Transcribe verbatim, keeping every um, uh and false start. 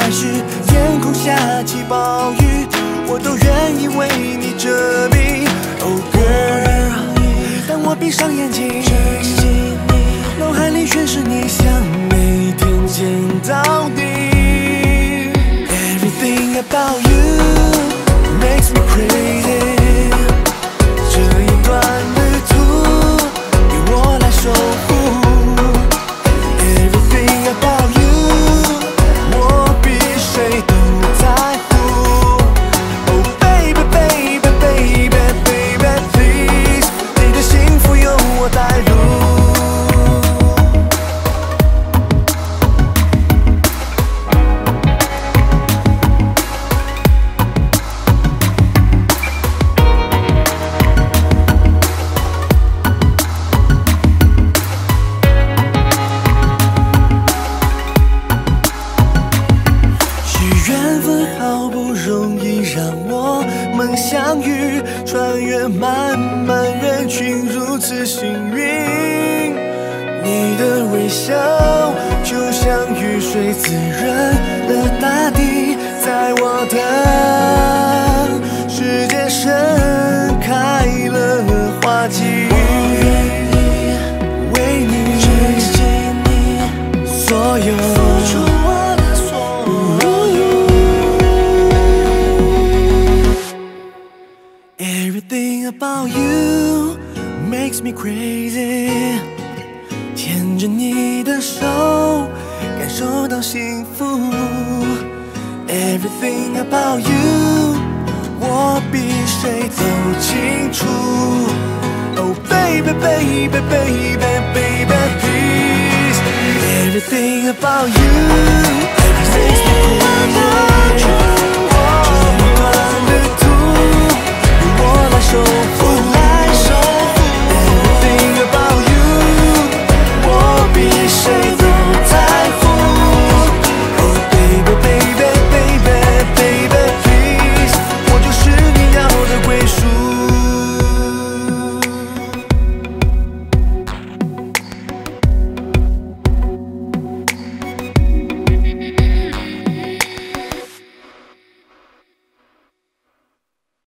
时，天空下起暴雨，我都愿意为你遮蔽。Oh girl， 当我闭上眼睛，脑海里全是你，想每天见到你。Everything about you makes me crazy。这一段旅途由我来守护。Everything about you， 我比谁都在乎。Oh baby baby baby baby please， 你的幸福由我带入。好不容易让我们相遇，穿越漫漫人群，如此幸运。你的微笑就像雨水滋润了大地，在我的世界盛开了花季。我愿意为你珍惜你所有。Everything about you makes me crazy， 牵着你的手，感受到幸福。Everything about you， 我比谁都清楚。Oh baby baby baby baby。